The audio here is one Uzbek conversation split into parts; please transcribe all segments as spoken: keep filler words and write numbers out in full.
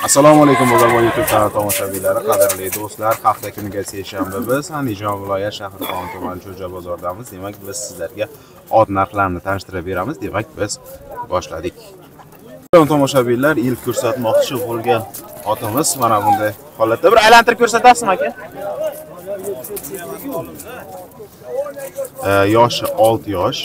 Assalomu alaykum bozorboy YouTube kanal tomoshabinlari, qadrli do'stlar. Hafta kuniga seshanba biz Andijon viloyat Shahrixon tumani Cho'ja bozoridamiz. Demak, biz sizlarga ot narxlarini tanishtirib beramiz. Demak, biz boshladik. Tomoshabinlar, ilk ko'rsatmoqchi bo'lgan otimiz mana bunday holatda. Bir aylantirib ko'rsatasizmi aka? Ee, yoshi olti yosh.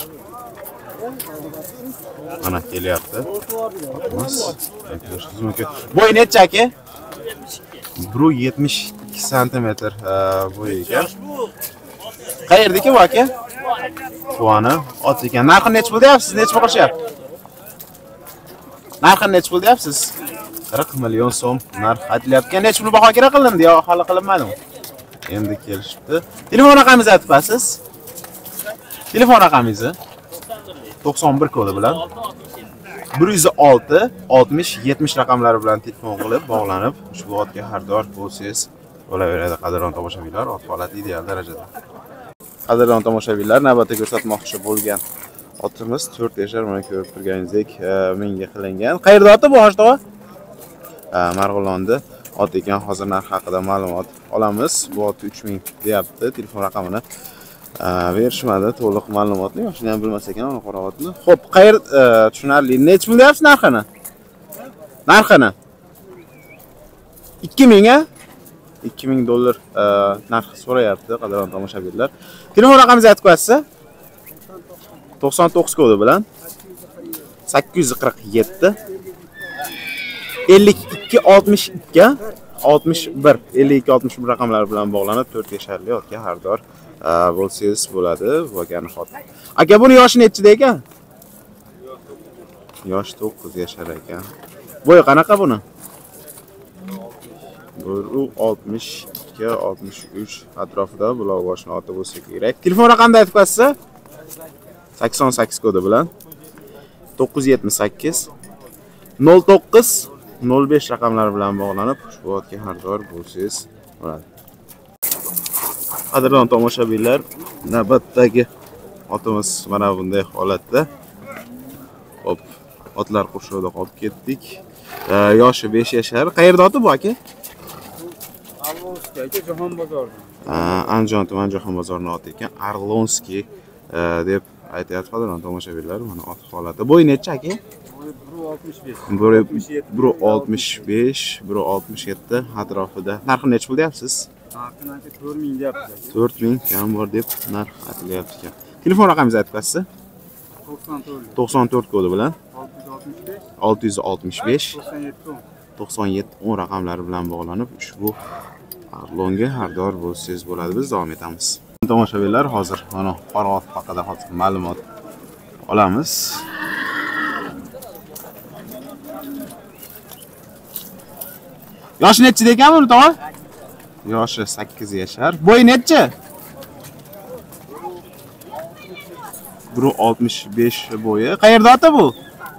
Mana kelyapti. Otimiz. Bo'yi necha aka? bir yetmish ikki santimetr bo'yi ekan. Qayerdaki bu aka? Quvani ot ekan. Narxini necha pul deyapsiz? Necha pul qilishyapti? Narxini necha pul deyapsiz? qirq million so'm narx aytilyapti. Necha pul baho kerak qilindi yo hali qilinmadimi? Endi kelishibdi. Telefon raqamingizni aytib berasiz? Telefon raqamingizni to'qson bir kodi bilan bir yuz olti oltmish yetmish raqamlari bilan telefon qilib bog'lanib ushbu otga xaridor bo'lsangiz bo'laveradi. Qadrli tomoshabinlar, ot holati ideal darajada. Qadrli tomoshabinlar, navbatda ko'rsatmoqchi bo'lgan otimiz to'rt yashar, mana ko'rib turganingizdek menga qilingan. Qayerda oti bu Hojdova? Marg'ilonda ot ekan. Hozir narx haqida ma'lumot olamiz. Bu ot uch ming deyapti. Telefon raqamini berishmadi, to'liq ma'lumotni yoshini ham bilmas ekan uni qo'rg'otni. Xo'p, qayer tushunarli. Necha pul deyapsiz narxini? Narxini ikki ming a? ikki ming dollar narx so'rayapti qadrli tomoshabinlar. Telefon raqamingizni aytib qo'yasiz? to'qson to'qqiz kodi bilan sakkiz yuz qirq yetti ellik ikki oltmish ikki oltmish bir ellik ikki oltmish bir raqamlari bilan bog'lanib to'rt yasharli otga xaridor bo'lsangiz bo'ladi. Bo'lgani xot. Aka, buni yoshi nechida ekan? Yosh to'qqiz yashar ekan. Bo'yi qanaqa buni? bir oltmish ikki oltmish uch atrofida buloq boshni oti bo'lsa kerak. Telefon raqamini aytib qo'yasiz? sakson sakkiz kodi bilan to'qqiz yuz yetmish sakkiz nol to'qqiz nol besh raqamlari bilan bog'lanib ushbu otga xaridor bo'lsangiz bo'ladi. Qadrli tomoshabinlar, navbatdagi otimiz mana bunday holatda. Hop, otlar qurshovida qolib ketdik. Yoshi besh yashar. Qayerda oti bu aka? Arlonskiy aka, Jahon bozori. Andijon tuman Jahon bozorining oti ekan. Arlonskiy deb aytyapti qadrli tomoshabinlar. Mana ot holati. Bo'yi necha aka? bir oltmish besh. bir oltmish besh, bir oltmish yetti atrofida. Narxini necha pul deyapsiz? Narxini aka to'rt ming deyapti. to'rt ming kam bor deb narx aytilyapti ekan. Telefon raqamingizni aytib berasiz? to'qson to'rt kodi bilan olti yuz oltmish besh to'qson yetti o'n raqamlari bilan bog'lanib ushbu Arlonga xaridor bo'lsangiz bo'ladi. Biz davom etamiz. Tomoshabinlar, hozir mana qora ot haqida hozir ma'lumot olamiz. Yoshi necha ekan buni tog'a? Yoshi sakkiz yashar. Bo'yi necha? bir oltmish besh bo'yi. Qayerda ota bu?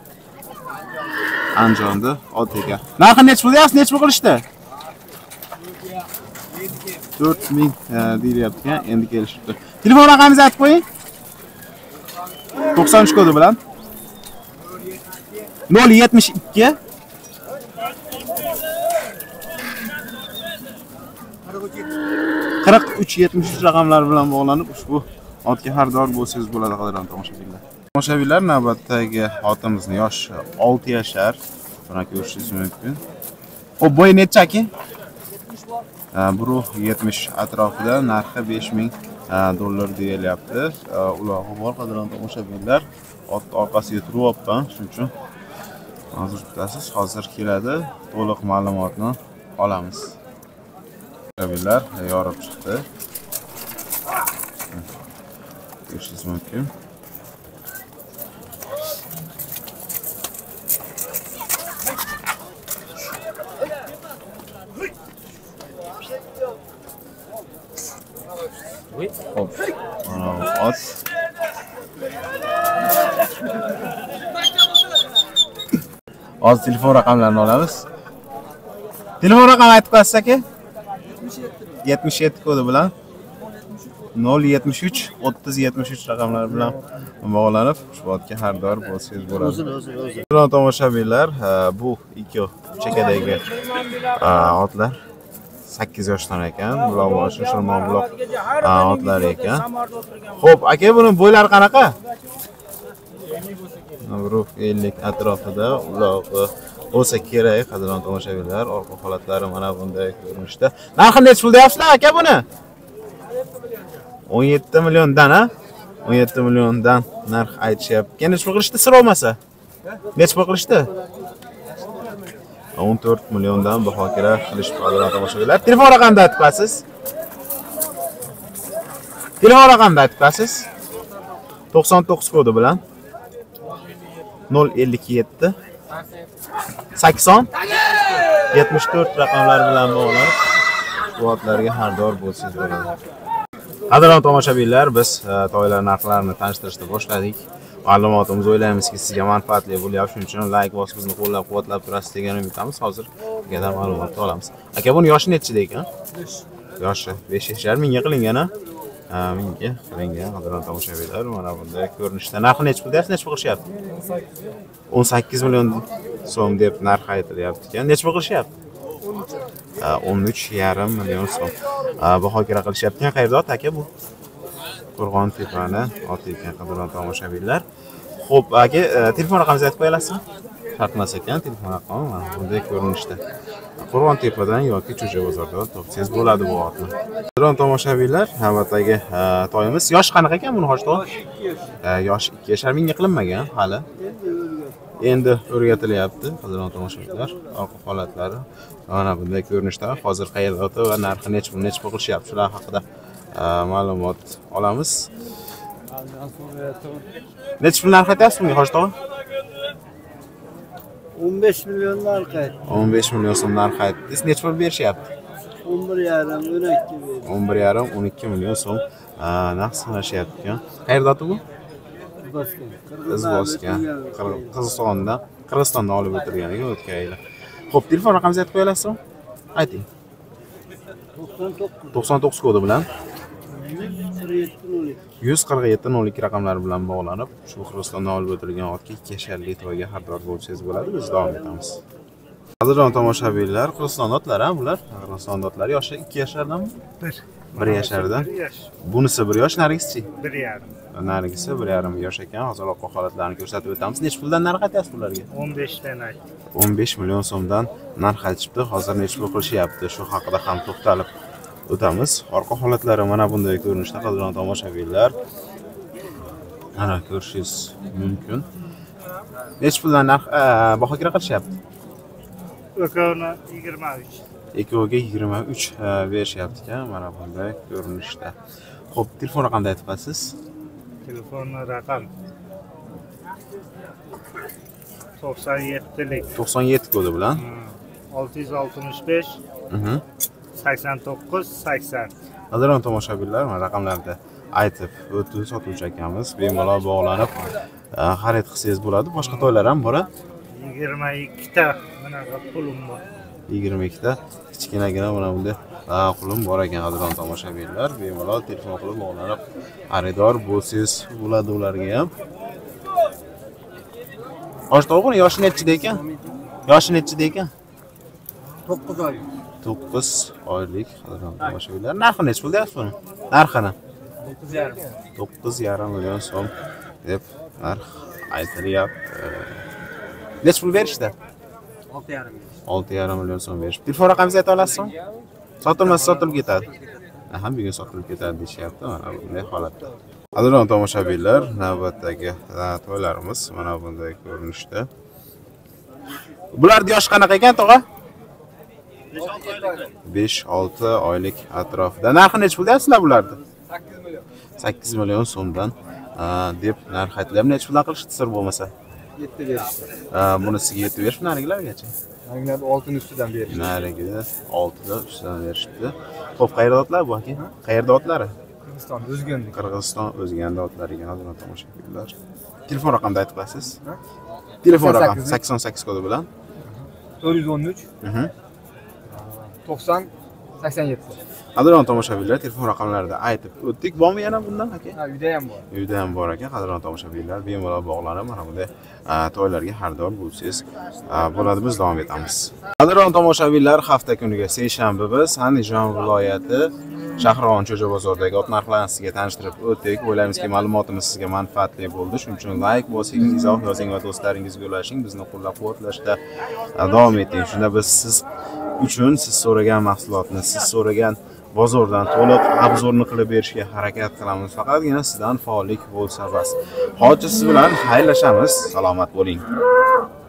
Andijonda ot ekan. Narxi necha pul deyapsiz? Necha pul qilishdi? to'rt ming deyilyapti ekan. Endi kelishibdi. Telefon raqamingizni aytib qo'ying. to'qson uch kodi bilan nol yetmish ikki qirq uch yetmish uch raqamlari bilan bog'lanib ushbu otga xaridor bo'lsangiz bo'ladi qadrli tomoshabinlar. Tomoshabinlar, navbatdagi otimizni yoshi olti yashar. Buni ko'rishingiz mumkin. Xo'p, bo'yi necha aka? bir yetmish atrofida, narxi besh ming dollar deyilyapti. Ulog'i bor qadrli tomoshabinlar. Ot orqasiga turyapman, shuning uchun hozir tutasiz. Hozir keladi, to'liq ma'lumotni olamiz. Tomoshabinlar, yorib chiqdi. Ko'rishingiz mumkin. Hop, mana ot. Hozir telefon raqamlarini olamiz. Telefon raqamini aytib qo'yasiz aka? yetmish yetti kodi bilan nol yetmish uch o'ttiz yetmish uch raqamlar bilan bog'lanib ushbu otga xaridor bo'lsangiz bo'ladi. O'zini o'zini o'zini. Hurmatli tomoshabinlar, bu ikki chekadagi otlar sakkiz yoshdan ekan. Bular boshi shirmon buloq otlar ekan. Xo'p, aka buni bo'ylari qanaqa? ellik atrofida uloqi bo'lsa kerak, qadrli tomoshabinlar. Orqa holatlari mana bunday ko'rinishda. Narxi necha pul deyapsizlar aka buni? o'n yetti milliondan, ha? o'n yetti milliondan narx aytishyapti. Keyin necha pul qilishdi sir olmasa? Necha pul qilishdi? o'n to'rt milliondan baho kerak qilish qadrli tomoshabinlar. Telefon raqamini aytib berasiz? Telefon raqamini aytib berasiz? to'qson to'qqiz kodi bilan nol ellik yetti sakson yetmish to'rt raqamlar bilan bog'lanib bu otlarga xaridor bo'lsangiz bo'ladi. Qadrli tomoshabinlar, biz toylar narxlarini tanishtirishni boshladik. Ma'lumotimiz o'ylaymizki sizga manfaatli bo'lyapti. Shuning uchun like bosib bizni qo'llab-quvvatlab turasiz degan umidamiz. Hozir bunga ma'lumot olamiz. Aka buni yoshi nechida ekan? Yoshi besh yashar mingga qilingan, ha? Ha, mingga qilingan. Qadrli tomoshabinlar, mana bunday ko'rinishda. Narxi necha pul deyapsiz? Necha pul qilishyapti? o'n sakkiz million so'm deb narx aytilyapti ekan. Necha pul qilishyapti? o'n uch yarim million so'm. Baho kerak qilishyapti. Qayerda ot aka bu? Qo'rg'on tepani ot ekan, qadrli tomoshabinlar. Xo'p, aka telefon raqamingizni aytib qo'yasizmi? Farqmas ekan, telefon raqami mana bunday ko'rinishda. Qo'rg'on tepadan yoki Cho'ja bozordan topsangiz bo'ladi bu otni. Qadrli tomoshabinlar, navbatdagi toyimiz yosh qanaqa ekan buni hoji to'y? Yosh ikki yashar mingga qilinmagan hali. Endi o'rgatilyapti, qadrli tomoshabinlar. Orqa holatlari mana bunday ko'rinishda. Hozir qayerda oti va narxi necha pul, necha pul qilishyapti, shular haqida ma'lumot olamiz. Necha pul narx aytyapsiz bunga hoji to'y? o'n besh million narx aytdi. o'n besh million so'm narx aytdingiz. Necha pul berishyapti? o'n bir yarim o'n ikki berdi. o'n bir yarim o'n ikki million so'm narx sanashyapti ekan. Qayerda oti bu? Qizbosgan. Qirg'izistondan, Qirg'izistondan olib o'tirgan ekan o'tgan yili. Xo'p, telefon raqamingizni aytib qo'yasizmi? Ayting. to'qson to'qqiz kodi bilan yuz qirq yetti nol ikki raqamlari bilan bog'lanib, shu Qirg'izistondan olib o'tirilgan otga ikki yasharli to'yga xaridor bo'lsangiz bo'ladi. Biz davom etamiz. Qadrli tomoshabinlar, Qirg'iziston otlari ham bular. Qirg'iziston otlari yoshi ikki yashardanmi? bir yashardan. Bunisi bir yosh, narigisi-chi? bir yarim. Narigisi bir yarim yosh ekan. Hozir orqa holatlarini ko'rsatib o'tamiz. Necha puldan narx aytyapsiz bularga? o'n besh dan aytdi. o'n besh million so'mdan narx aytishibdi. Hozir necha pul qilishyapti? Shu haqida ham to'xtalib o'tamiz. Orqa holatlari mana bunday ko'rinishda, qadrli tomoshabinlar. Mana ko'rishingiz mumkin. Necha puldan narx baho kerak qilishyapti? O'kovni yigirma uch. Ekoga yigirma uch berishyapti ekan, mana bunday ko'rinishda. Xo'p, telefon raqamini aytib berasiz? Telefon raqam to'qson yettilik to'qson yetti kodi bilan olti yuz oltmish besh sakson to'qqiz sakson. Qadrli tomoshabinlar, mana raqamlarni aytib o'tdi sotuvchi akamiz. Bemalol bog'lanib xarid qilsangiz bo'ladi. Boshqa to'ylar ham bor. yigirma ikkita bunaqa pulim bor. yigirma ikkita kichkinagina mana bunday qulim bor ekan, qadrli tomoshabinlar. Bemalol telefon qilib bog'lanib xaridor bo'lsangiz bo'ladi ularga ham. Hoji to'g'ri, yoshi nechida ekan? Yoshi nechida ekan? to'qqiz oy. to'qqiz oylik, qadrli tomoshabinlar. Narxi necha pul deyapsiz buni? Narxini to'qqiz yarim. to'qqiz yarim million so'm deb narx aytilyapti. Necha pul berishdi? olti yarim. olti yarim million so'm berishdi. Telefon raqamingizni ayta olasizmi? Sotilmasa sotilib ketadi. Aha, bugun sotilib ketadi deyishyapti. Mana bunday holatda. Qadrli tomoshabinlar, navbatdagi to'ylarimiz mana bunday ko'rinishda. Bularning yoshi qanaqa ekan, tog'a? besh olti oylik atrofida. Narxi necha pul deyapsizlar bularni? sakkiz million so'mdan deb narx aytilyapti. Necha puldan qilishdi sir bo'lmasa? yetti berishdi. Bunisiga yetti berish, narigilargacha. Narigilar olti ustidan berishdi. Narigida olti dan ustidan berishdi. Xo'p, qayerda otlar bu aka? Qayerda otlari? Qirg'iziston, O'zganda. Qirg'iziston, O'zganda otlariga hozir tomoshabinlar. Telefon raqamini aytib berasiz? Telefon raqami sakson sakkiz kodi bilan to'rt yuz o'n uch to'qson sakson yetti. Qadrdon tomoshabinlar, telefon raqamlarida aytib o'tdik. Bormi yana bundan aka? Ha, uyda ham bor. Uyda ham bor ekan. Qadrdon tomoshabinlar, bemalol bog'lanib mana bunday to'ylarga xaridor bo'lsangiz bo'ladi. Biz davom etamiz. Qadrdon tomoshabinlar, hafta kuniga seshanba biz Andijon viloyati Shahron Cho'ja bozoridagi ot narxlarini sizga tanishtirib o'tdik. O'ylaymizki, ma'lumotimiz sizga manfaatli bo'ldi. Shuning uchun like bosing, izoh yozing va do'stlaringizga ulashing. Bizni qo'llab-quvvatlashda davom eting. Shunda biz siz uchun siz so'ragan mahsulotni, siz so'ragan bozordan to'liq obzorni qilib berishga harakat qilamiz. Faqatgina sizdan faollik bo'lsa bas. Hozir siz bilan xayrlashamiz. Salomat bo'ling.